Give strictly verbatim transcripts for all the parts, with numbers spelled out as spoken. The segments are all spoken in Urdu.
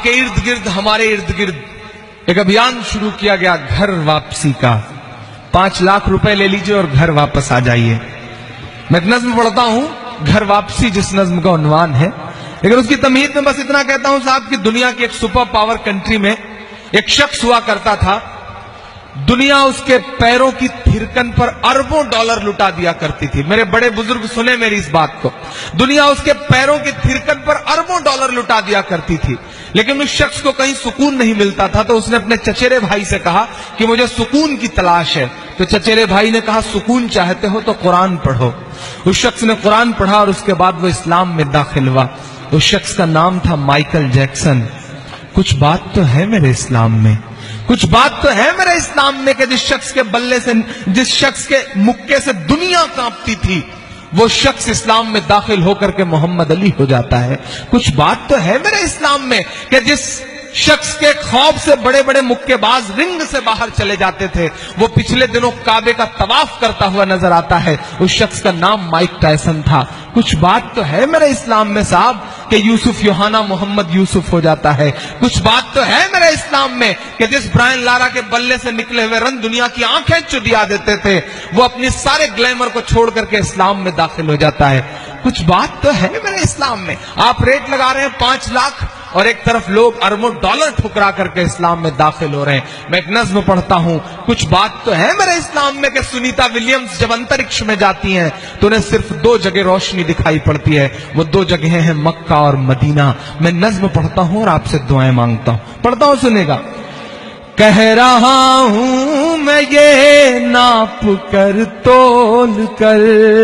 آپ کے ارد گرد، ہمارے ارد گرد ایک ابھیان شروع کیا گیا گھر واپسی کا. پانچ لاکھ روپے لے لیجئے اور گھر واپس آ جائیے. میں ایک نظم پڑھتا ہوں، گھر واپسی جس نظم کا عنوان ہے، لیکن اس کی تمہید میں بس اتنا کہتا ہوں صاحب کہ دنیا کی ایک سپر پاور کنٹری میں ایک شخص ہوا کرتا تھا. دنیا اس کے پیروں کی تھرکن پر اربوں ڈالر لٹا دیا کرتی تھی. میرے بڑے بزرگ سنیں میری اس بات کو. دنیا اس کے پیروں کی تھرکن پر اربوں ڈالر لٹا دیا کرتی تھی، لیکن اس شخص کو کہیں سکون نہیں ملتا تھا. تو اس نے اپنے چچیرے بھائی سے کہا کہ مجھے سکون کی تلاش ہے. تو چچیرے بھائی نے کہا سکون چاہتے ہو تو قرآن پڑھو. اس شخص نے قرآن پڑھا اور اس کے بعد وہ اسلام میں داخل ہوا. اس شخص کا نام تھا مائیکل جیکسن. کچھ بات تو ہے میرے اسلام میں، کچھ بات تو ہے میرے اسلام میں کہ جس شخص کے بلے سے، جس شخص کے مکے سے دنیا کانپتی تھی، وہ شخص اسلام میں داخل ہو کر کے محمد علی ہو جاتا ہے. کچھ بات تو ہے میرے اسلام میں کہ جس شخص کے خوف سے بڑے بڑے مکے باز رنگ سے باہر چلے جاتے تھے، وہ پچھلے دنوں کعبے کا طواف کرتا ہوا نظر آتا ہے. اس شخص کا نام مائک ٹائسن تھا. کچھ بات تو ہے میرے اسلام میں صاحب کہ یوسف یوحنا محمد یوسف ہو جاتا ہے. کچھ بات تو ہے میرے اسلام میں کہ جس برائن لارا کے بلے سے نکلے ہوئے رن دنیا کی آنکھیں چدیا دیتے تھے، وہ اپنی سارے گلیمر کو چھوڑ کر کے اسلام میں داخل ہو جاتا ہے. کچھ بات تو ہے میرے اسلام میں. آپ ریٹ لگا رہے ہیں پانچ لاکھ اور ایک طرف لوگ اربوں ڈالر ٹھکرا کر کے اسلام میں داخل ہو رہے ہیں. میں ایک نظم پڑھتا ہوں، کچھ بات تو ہے میرے اسلام میں کہ سنیتا ولیمز جب انترکش میں جاتی ہیں تو انہیں صرف دو جگہ روشنی دکھائی پڑتی ہے. وہ دو جگہیں ہیں مکہ اور مدینہ. میں نظم پڑھتا ہوں اور آپ سے دعائیں مانگتا ہوں. پڑھتا ہوں، سنے گا. کہہ رہا ہوں میں یہ ناپ کر تول کر،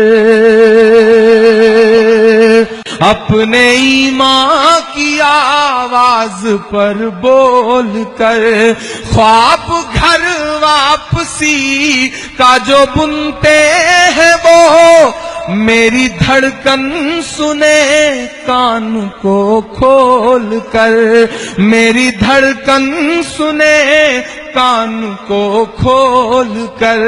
اپنے ایمان کی آواز پر بول کر، خواب گھر واپسی کا جو بنتے ہیں وہ میری دھڑکن سنے کان کو کھول کر، میری دھڑکن سنے کان کو کھول کر.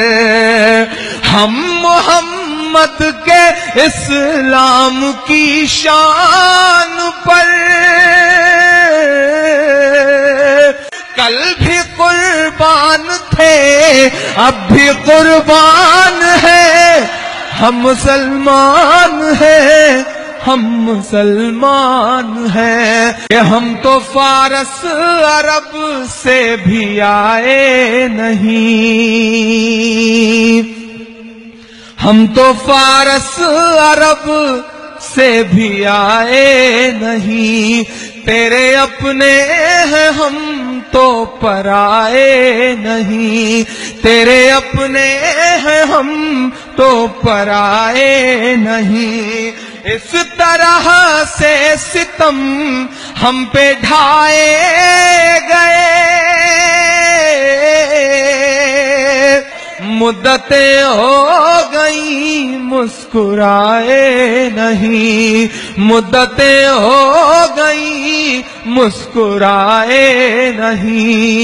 ہم محمد کے اسلام کی شان پر کل بھی قربان تھے، اب بھی قربان ہے. ہم مسلمان ہیں، ہم مسلمان ہیں کہ ہم تو فارس عرب سے بھی آئے نہیں. ہم تو فارس عرب سے بھی آئے نہیں. تیرے اپنے ہیں ہم تو پرائے نہیں. تیرے اپنے ہیں ہم تو پرائے نہیں. اس طرح سے ستم ہم پہ ڈھائے گئے، مدتیں ہو گئیں مسکرائے نہیں. مدتیں ہو گئیں مسکرائے نہیں.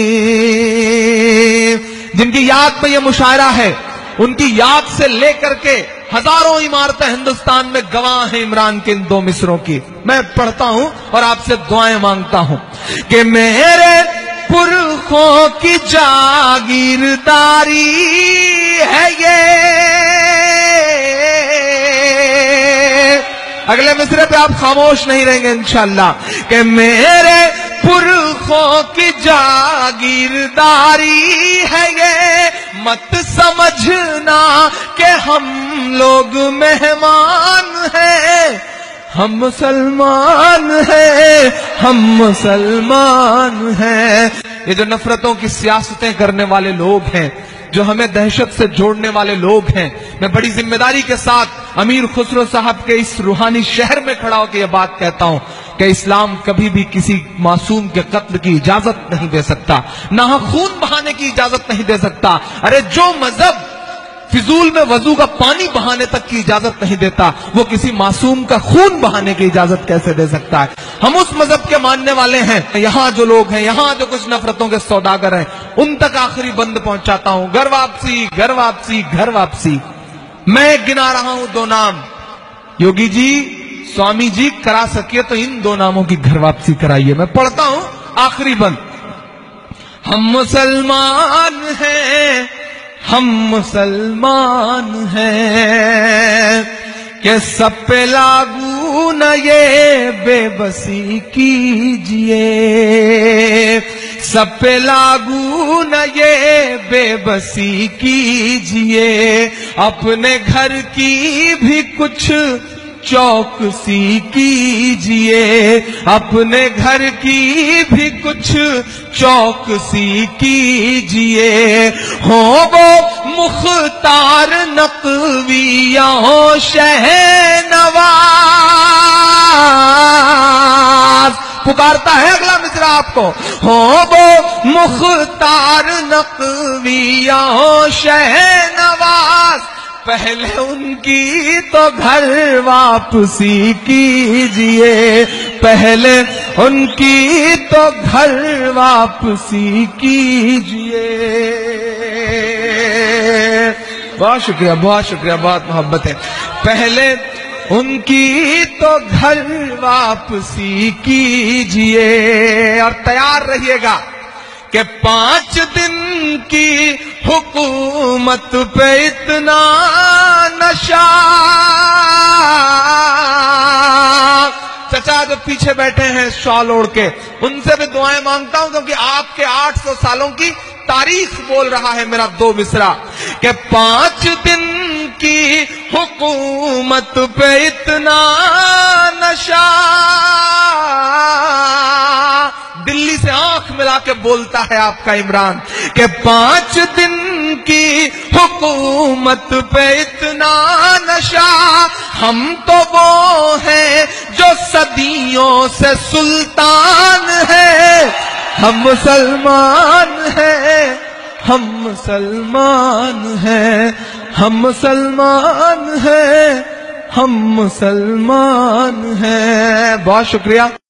جن کی یاد میں یہ مشاعرہ ہے، ان کی یاد سے لے کر کے ہزاروں عمارتیں ہندوستان میں گواہ ہیں عمران کے ان دو مصروں کی. میں پڑھتا ہوں اور آپ سے دعائیں مانگتا ہوں کہ میرے پرخوں کی جاگیرداری ہے یہ. اگلے مصرے پہ آپ خاموش نہیں رہیں گے انشاءاللہ. کہ میرے پرخوں کی جاگیرداری ہے یہ، مت سمجھنا کہ ہم لوگ مہمان ہیں. ہم مسلمان ہیں، ہم مسلمان ہیں. یہ جو نفرتوں کی سیاستیں کرنے والے لوگ ہیں، جو ہمیں دہشت سے جوڑنے والے لوگ ہیں، میں بڑی ذمہ داری کے ساتھ امیر خسرو صاحب کے اس روحانی شہر میں کھڑا ہو کے یہ بات کہتا ہوں کہ اسلام کبھی بھی کسی معصوم کے قتل کی اجازت نہیں دے سکتا، نہ خون بہانے کی اجازت نہیں دے سکتا. ارے جو مذہب فضول میں وضو کا پانی بہانے تک کی اجازت نہیں دیتا، وہ کسی معصوم کا خون بہانے کی اجازت کیسے دے سکتا ہے؟ ہم اس مذہب کے ماننے والے ہیں. یہاں جو لوگ ہیں، یہاں جو کچھ نفرتوں کے سوداگر ہیں، ان تک آخری بند پہنچاتا ہوں. گھر واپسی، گھر واپسی، گھر واپسی. میں گنا رہا ہوں دو نام، یوگی جی स्वामी जी करा सके तो इन दो नामों की घर वापसी कराइए। मैं पढ़ता हूं आखिरी बंद। हम मुसलमान हैं, हम मुसलमान हैं, कि सब पे लागू न ये बेबसी कीजिए, सब पे लागू न ये बेबसी कीजिए, अपने घर की भी कुछ चौकसी कीजिए, अपने घर की भी कुछ चौकसी कीजिए, हो वो मुख्तार नकविया हो शहनवाज। पुकारता है अगला मिसरा आपको, हो वो मुख्तार नकविया हो शहनवाज, पहले उनकी तो घर वापसी कीजिए, पहले उनकी तो घर वापसी कीजिए। बहुत शुक्रिया, बहुत शुक्रिया, बहुत मोहब्बत है। पहले उनकी तो घर वापसी कीजिए और तैयार रहिएगा कि पांच दिन की हुकूमत पे इतना नशा। चचा जो पीछे बैठे हैं शॉल ओढ़ के, उनसे भी दुआएं मांगता हूं, क्योंकि आपके आठ सौ सालों की तारीख बोल रहा है मेरा दो मिसरा, कि पांच दिन की हुकूमत पे इतना नशा। दिल्ली से आंख मिला के बोलता है आपका इमरान कि पांच दिन की हुकूमत पे इतना नशा, हम तो वो हैं जो सदियों से सुल्तान है, हम मुसलमान हैं, हम मुसलमान हैं, हम मुसलमान हैं, हम मुसलमान हैं। बहुत शुक्रिया।